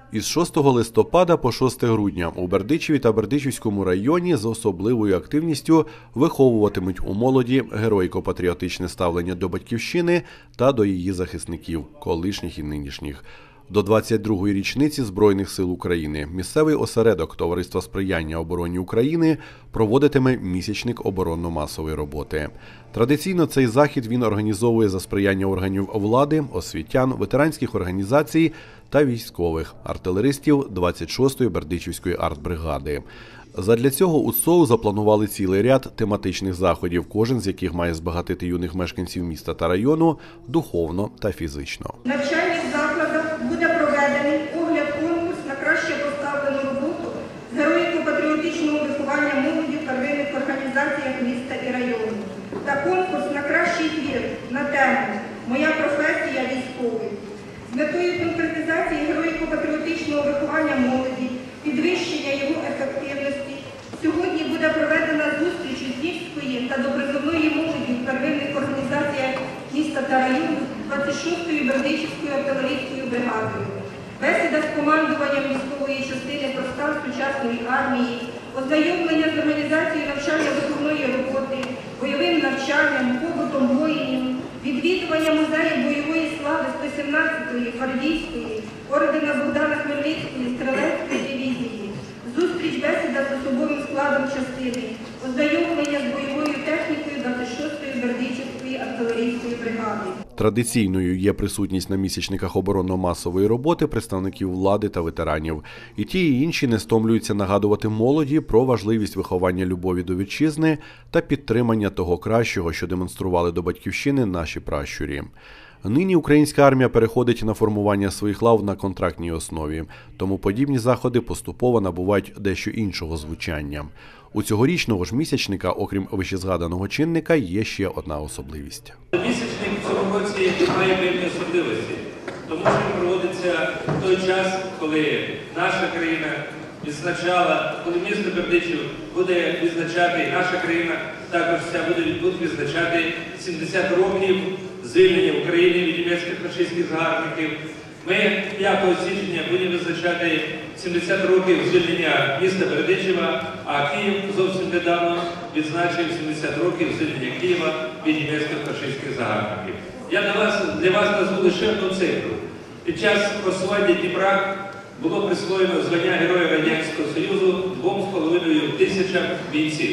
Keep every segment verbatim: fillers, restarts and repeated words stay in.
Із шостого листопада по шосте грудня у Бердичеві та Бердичівському районі з особливою активністю виховуватимуть у молоді героїко-патріотичне ставлення до батьківщини та до її захисників, колишніх і нинішніх. До двадцять другої річниці Збройних сил України місцевий осередок Товариства сприяння обороні України проводитиме місячник оборонно-масової роботи. Традиційно цей захід він організовує за сприяння органів влади, освітян, ветеранських організацій та військових, артилеристів двадцять шостої Бердичівської артбригади. Задля цього у ЦОУ запланували цілий ряд тематичних заходів, кожен з яких має збагатити юних мешканців міста та району духовно та фізично. В навчальних закладах буде проведений огляд-конкурс на краще поставлену роботу з героїко-патріотичного виховання молоді в первинних організаціях міста і району. Та конкурс на кращий твір на тему «Моя професія військовий». З метою конкретизації героїко-патріотичного виховання молоді, підвищення його ефективності, сьогодні буде проведена зустріч Львівської та допризовної молоді в первинних організаціях міста та району двадцять шостої Бердичівською артилерійською бригадою. Бесіда з командуванням військової частини про стан сучасної армії, ознайомлення з організацією навчально-виховної роботи, бойовим навчанням, побутом воїнів, відвідування музею бойової слави сто сімнадцятої гвардійської, ордена Богдана Хмельницької, стрілецької дивізії, зустріч бесіда з особовим складом частини, ознайомлення з бойовою технікою двадцять шостої Бердичівської артилерійської бригади. Традиційною є присутність на місячниках оборонно-масової роботи представників влади та ветеранів. І ті, і інші не стомлюються нагадувати молоді про важливість виховання любові до вітчизни та підтримання того кращого, що демонстрували до батьківщини наші пращурі. Нині українська армія переходить на формування своїх лав на контрактній основі, тому подібні заходи поступово набувають дещо іншого звучання. У цьогорічного ж місячника, окрім вищезгаданого чинника, є ще одна особливість. Місячник в цьому році має певні особливості, тому що він проводиться в той час, коли наша країна відзначала, коли місто Бердичів буде відзначати, і наша країна також вся буде відзначати сімдесят років звільнення України від німецьких фашистських загарбників. Ми п'ятого січня будемо відзначати сімдесят років звільнення міста Бердичева, а Київ зовсім недавно відзначив сімдесят років звільнення Києва від німецьких фашистських загарбників. Я для вас, для вас назву лише одну цифру. Під час просування Дніпра було присвоєно звання Героя Радянського Союзу двом з половиною тисячам бійців.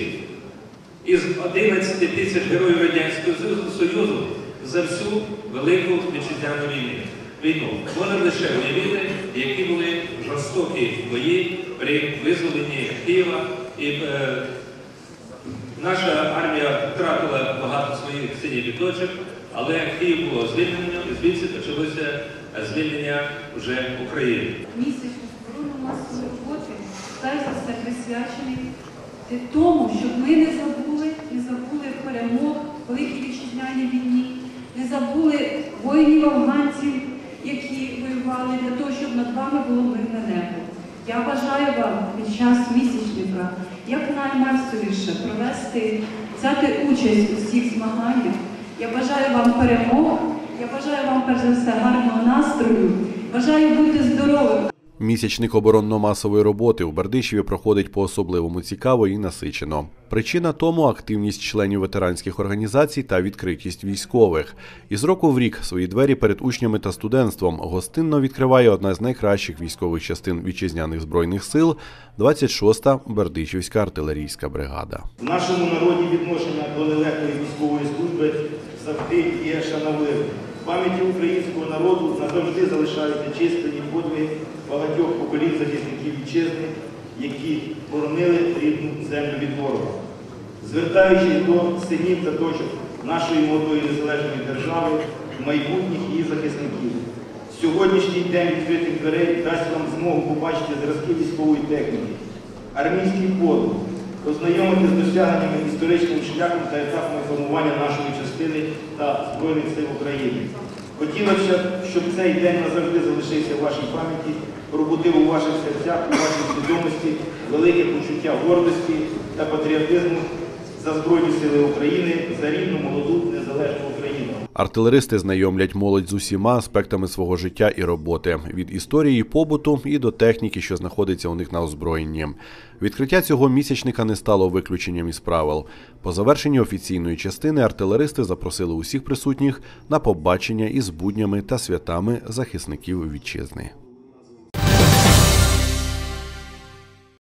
Із одинадцяти тисяч героїв Радянського Союзу за всю Велику Вітчизняну війну. Можна лише уявити, які були жорстокі бої при визволенні Києва. І е, наша армія втратила багато своїх синіх і точок, але Київ було звільнено, і звідси почалося звільнення вже України. Місяць оборонно-масової роботи, перш за все, присвячений тому, щоб ми не забули, не забули перемог в Великій Вітчизняній війні, не забули воїнів-афганців, які воювали для того, щоб над вами було мирне небо. Я бажаю вам під час місячника якнаймасовіше провести, взяти участь у всіх змаганнях. Я бажаю вам перемог, я бажаю вам перш за все гарного настрою, бажаю бути здоровим. Місячник оборонно-масової роботи у Бердичеві проходить по-особливому цікаво і насичено. Причина тому – активність членів ветеранських організацій та відкритість військових. Із року в рік свої двері перед учнями та студентством гостинно відкриває одна з найкращих військових частин вітчизняних збройних сил – двадцять шоста Бердичівська артилерійська бригада. В нашому народі відношення до нелегкої військової служби завжди є шановливим. В пам'яті українського народу назавжди залишаються численні подвиги багатьох поколінь захисників вітчизни, які боронили рідну землю від ворога. Звертаючись до синів та дочок нашої молодої незалежної держави, майбутніх її захисників, сьогоднішній день відкритих дверей дасть вам змогу побачити зразки військової техніки, армійський подвиг, ознайомити з досягненнями історичним шляхом та етапами формування нашої частини та Збройних сил України. Хотілося б, щоб цей день назавжди залишився в вашій пам'яті, пробудив у ваших серцях, у вашій свідомості велике почуття гордості та патріотизму за Збройні сили України, за рідну, молоду, незалежну Україну. Артилеристи знайомлять молодь з усіма аспектами свого життя і роботи – від історії побуту і до техніки, що знаходиться у них на озброєнні. Відкриття цього місячника не стало виключенням із правил. По завершенні офіційної частини артилеристи запросили усіх присутніх на побачення із буднями та святами захисників вітчизни.